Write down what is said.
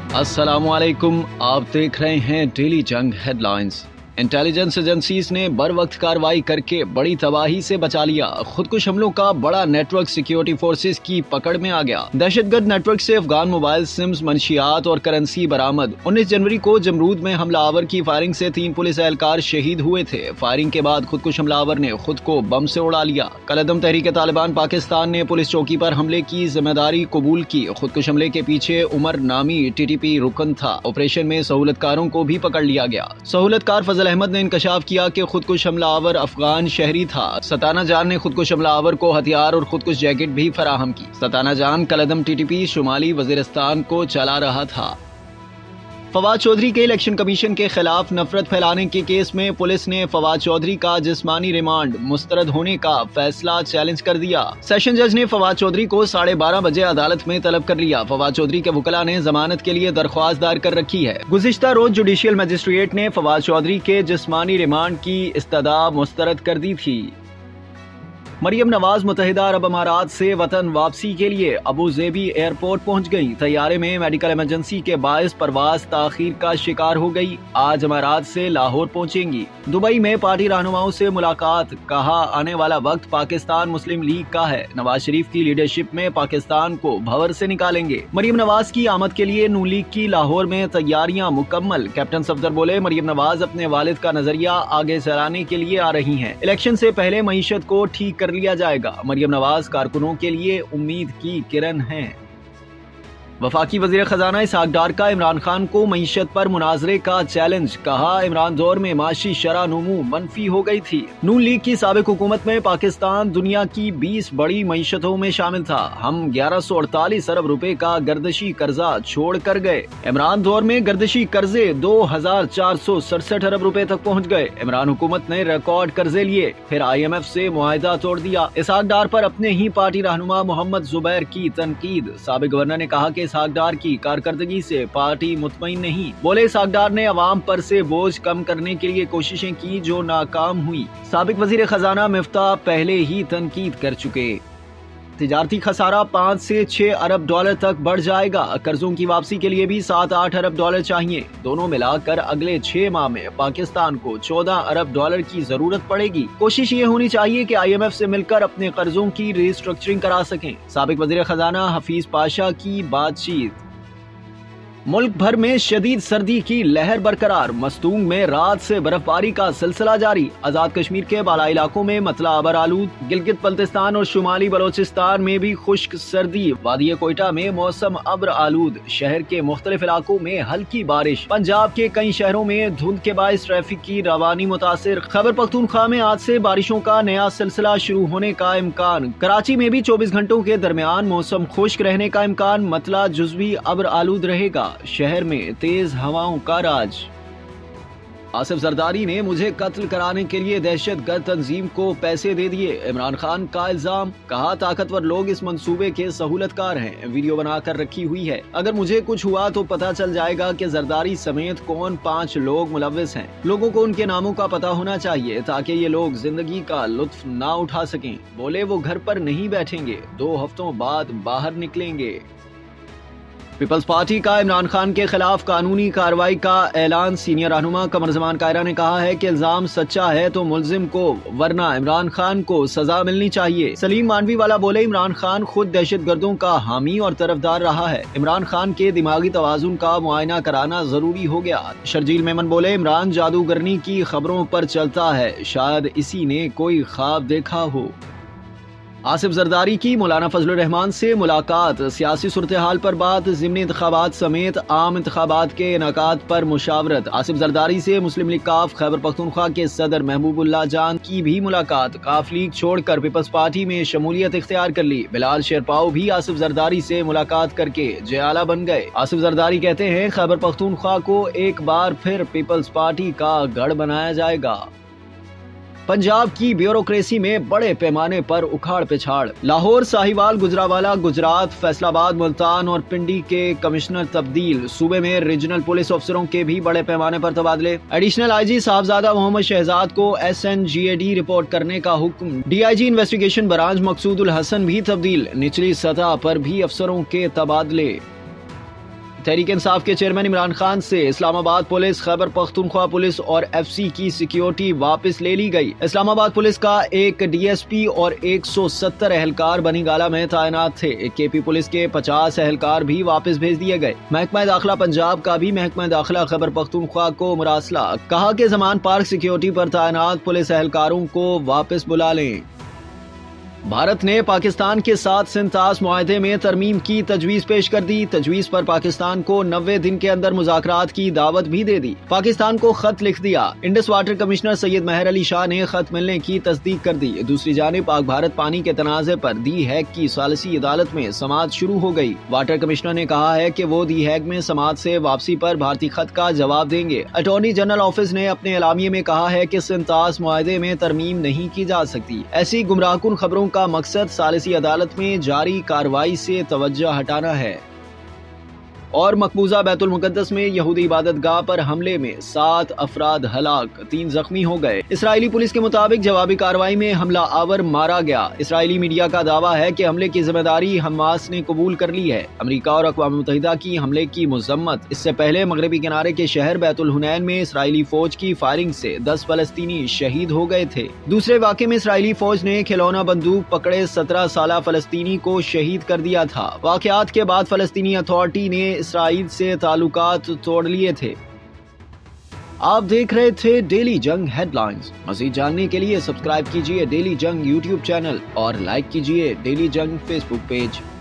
अस्सलामुअलैकुम, आप देख रहे हैं डेली जंग हेडलाइंस। इंटेलिजेंस एजेंसीज ने बर वक्त कार्रवाई करके बड़ी तबाही से बचा लिया। खुदकुश हमलों का बड़ा नेटवर्क सिक्योरिटी फोर्सेस की पकड़ में आ गया। दहशतगर्द नेटवर्क से अफगान मोबाइल सिम्स, मंशियात और करेंसी बरामद। 19 जनवरी को जमरूद में हमलावर की फायरिंग से 3 पुलिस एहलकार शहीद हुए थे। फायरिंग के बाद खुदकुश हमलावर ने खुद को बम से उड़ा लिया। कलअदम तहरीक तालिबान पाकिस्तान ने पुलिस चौकी पर हमले की जिम्मेदारी कबूल की। खुदकुश हमले के पीछे उमर नामी TTP रुकन था। ऑपरेशन में सहूलतकारों को भी पकड़ लिया गया। सहूलतकार फजल अहमद ने इंकशाफ किया कि खुदकुश हमलावर अफगान शहरी था। सताना जान ने खुदकुश हमलावर को हथियार और खुदकुश जैकेट भी फराहम की। सताना जान कलअदम TTP शुमाली वजीरिस्तान को चला रहा था। फवाद चौधरी के इलेक्शन कमीशन के खिलाफ नफरत फैलाने के केस में पुलिस ने फवाद चौधरी का जिस्मानी रिमांड मुस्तरद होने का फैसला चैलेंज कर दिया। सेशन जज ने फवाद चौधरी को 12:30 बजे अदालत में तलब कर लिया। फवाद चौधरी के वकला ने जमानत के लिए दरख्वास्त दायर कर रखी है। गुज़िश्ता रोज जुडिशियल मजिस्ट्रेट ने फवाद चौधरी के जिस्मानी रिमांड की इस्तदा मुस्तरद कर दी थी। मरियम नवाज मुत्तहिदा अरब अमारात से वतन वापसी के लिए अबू ज़ेबी एयरपोर्ट पहुंच गई। तैयारे में मेडिकल इमरजेंसी के बायस परवाज ताखीर का शिकार हो गई। आज अमारात से लाहौर पहुंचेंगी। दुबई में पार्टी रहनुमाओं से मुलाकात, कहा आने वाला वक्त पाकिस्तान मुस्लिम लीग का है। नवाज शरीफ की लीडरशिप में पाकिस्तान को भंवर से निकालेंगे। मरियम नवाज की आमद के लिए नून लीग की लाहौर में तैयारियां मुकम्मल। कैप्टन सफदर बोले, मरियम नवाज अपने वालिद का नजरिया आगे चलाने के लिए आ रही हैं। इलेक्शन से पहले मईशत को ठीक कर लिया जाएगा। मरियम नवाज कारकुनों के लिए उम्मीद की किरण हैं। वफाकी वजीर खजाना इसहाक डार का इमरान खान को मईशत पर मुनाजरे का चैलेंज, कहा इमरान दौर में माशी शरह नमू मनफी हो गई थी। नून लीग की साबिक हुकूमत में पाकिस्तान दुनिया की 20 बड़ी मईशतों में शामिल था। हम 1148 अरब रुपए का गर्दशी कर्जा छोड़ कर गए। इमरान दौर में गर्दशी कर्जे 2467 अरब रुपए तक पहुँच गए। इमरान हुकूमत ने रिकॉर्ड कर्जे लिए, फिर IMF से मुआहिदा तोड़ दिया। इसहाक डार पर अपने ही पार्टी रहनुमा मोहम्मद जुबैर की तनकीद। साबिक गवर्नर ने कहा कि इसहाक डार की कारकर्दगी से पार्टी मुतमईन नहीं। बोले, इसहाक डार ने अवाम पर से बोझ कम करने के लिए कोशिशें की जो नाकाम हुई। साबिक वजीर खजाना मिफ्ता पहले ही तनकीद कर चुके। तिजारती खसारा 5 से 6 अरब डॉलर तक बढ़ जाएगा। कर्जों की वापसी के लिए भी 7-8 अरब डॉलर चाहिए। दोनों मिलाकर अगले 6 माह में पाकिस्तान को 14 अरब डॉलर की जरूरत पड़ेगी। कोशिश ये होनी चाहिए कि IMF से मिलकर अपने कर्जों की रिस्ट्रक्चरिंग करा सकें। साबिक वजीर खजाना हफीज पाशा की बातचीत। मुल्क भर में शदीद सर्दी की लहर बरकरार। मस्तूंग में रात से बर्फबारी का सिलसिला जारी। आजाद कश्मीर के बालाई इलाकों में मतला अबर आलूद। गिलगित बल्तिस्तान और शुमाली बलोचिस्तान में भी खुश्क सर्दी। वादी कोयटा में मौसम अब्र आलूद। शहर के मुख्तलिफ इलाकों में हल्की बारिश। पंजाब के कई शहरों में धुंध के बायस ट्रैफिक की रवानी मुतासिर। खैबर पख्तूनख्वा में आज से बारिशों का नया सिलसिला शुरू होने का इम्कान। कराची में भी 24 घंटों के दरमियान मौसम खुश्क रहने का इम्कान। मतला जुज़वी अब्र आलूद रहेगा। शहर में तेज हवाओं का राज। आसिफ जरदारी ने मुझे कत्ल कराने के लिए दहशतगर्द तंजीम को पैसे दे दिए। इमरान खान का इल्जाम, कहा ताकतवर लोग इस मंसूबे के सहूलतकार हैं। वीडियो बनाकर रखी हुई है। अगर मुझे कुछ हुआ तो पता चल जाएगा कि जरदारी समेत कौन 5 लोग मुलव्विस हैं। लोगों को उनके नामों का पता होना चाहिए ताकि ये लोग जिंदगी का लुत्फ ना उठा सकें। बोले, वो घर पर नहीं बैठेंगे, 2 हफ्तों बाद बाहर निकलेंगे। पीपल्स पार्टी का इमरान खान के खिलाफ कानूनी कार्रवाई का ऐलान। सीनियर रहनुमा कमर जमान कायरा ने कहा है कि इल्जाम सच्चा है तो मुलजिम को, वरना इमरान खान को सजा मिलनी चाहिए। सलीम मानवी वाला बोले, इमरान खान खुद दहशतगर्दों का हामी और तरफदार रहा है। इमरान खान के दिमागी तवाजुन का मुआयना कराना जरूरी हो गया। शर्जील मेमन बोले, इमरान जादूगरनी की खबरों पर चलता है, शायद इसी ने कोई ख्वाब देखा हो। आसिफ जरदारी की मौलाना फजलुर रहमान से मुलाकात। सियासी सूरत हाल पर बात। ज़िमनी इंतखाबात समेत आम इंतखाबात के इनेकाद पर मुशावरत। आसिफ जरदारी से मुस्लिम लीग काफ खैबर पख्तूनख्वा के सदर महबूबुल्लाह जान की भी मुलाकात। काफ लीग छोड़कर पीपल्स पार्टी में शमूलियत इख्तियार कर ली। बिलाल शेरपाओ भी आसिफ जरदारी से मुलाकात करके जयाला बन गए। आसिफ जरदारी कहते हैं, खैबर पख्तूनख्वा को एक बार फिर पीपल्स पार्टी का गढ़ बनाया जाएगा। पंजाब की ब्यूरोक्रेसी में बड़े पैमाने पर उखाड़ पिछाड़। लाहौर, साहिवाल, गुजरावाला, गुजरात, फैसलाबाद, मुल्तान और पिंडी के कमिश्नर तब्दील। सूबे में रीजनल पुलिस अफसरों के भी बड़े पैमाने पर तबादले। एडिशनल IG साहबजादा मोहम्मद शहजाद को SNGAD रिपोर्ट करने का हुक्म। DIG investigation branch Maqsoodul Hasan भी तब्दील। निचली सतह पर भी अफसरों के तबादले। तहरीक इंसाफ के चेयरमैन इमरान खान से इस्लामाबाद पुलिस, खैबर पख्तूनख्वा पुलिस और FC की सिक्योरिटी वापस ले ली गई। इस्लामाबाद पुलिस का एक DSP और 170 एहलकार बनीगाला में तैनात थे। KP पुलिस के 50 एहलकार भी वापस भेज दिए गए। महकमा दाखिला पंजाब का भी महकमा दाखिला खैबर पख्तूनख्वा को मुरासला, कहा कि ज़मान पार्क सिक्योरिटी पर तैनात पुलिस एहलकारों को वापस बुला लें। भारत ने पाकिस्तान के साथ सिंतास मुआहदे में तरमीम की तजवीज़ पेश कर दी। तजवीज़ पर पाकिस्तान को 90 दिन के अंदर मुज़ाकरात की दावत भी दे दी। पाकिस्तान को खत लिख दिया। इंडस वाटर कमिश्नर सैयद महर अली शाह ने खत मिलने की तस्दीक कर दी। दूसरी जानिब पाक भारत पानी के तनाज़े पर दी हैग की सालिसी अदालत में समाअत शुरू हो गई। वाटर कमिश्नर ने कहा है कि वो दी हैग में समाअत से वापसी पर भारतीय खत का जवाब देंगे। अटॉर्नी जनरल ऑफिस ने अपने एलामिये में कहा है कि सिंतास मुआहदे में तरमीम नहीं की जा सकती। ऐसी गुमराहकुन खबरों का मकसद सालिसी अदालत में जारी कार्रवाई से तवज्जो हटाना है। और मकबूजा बैतुल मुकद्दस में यहूदी इबादत गाह पर हमले में 7 अफराद हलाक, 3 जख्मी हो गए। इसराइली पुलिस के मुताबिक जवाबी कार्रवाई में हमला आवर मारा गया। इसराइली मीडिया का दावा है कि हमले की जिम्मेदारी हमास ने कबूल कर ली है। अमेरिका और अक़वाम मुत्तहिदा की हमले की मजम्मत। इससे पहले मगरबी किनारे के शहर बैतुल हुनैन में इसराइली फौज की फायरिंग से 10 फलस्तीनी शहीद हो गए थे। दूसरे वाक़े में इसराइली फौज ने खिलौना बंदूक पकड़े 17 साला फलस्तीनी को शहीद कर दिया था। वाक़यात के बाद फलस्तीनी अथॉरिटी ने इसराइल से ताल्लुकात तोड़ लिए थे। आप देख रहे थे डेली जंग हेडलाइंस। मज़ीद जानने के लिए सब्सक्राइब कीजिए डेली जंग YouTube चैनल और लाइक कीजिए डेली जंग Facebook पेज।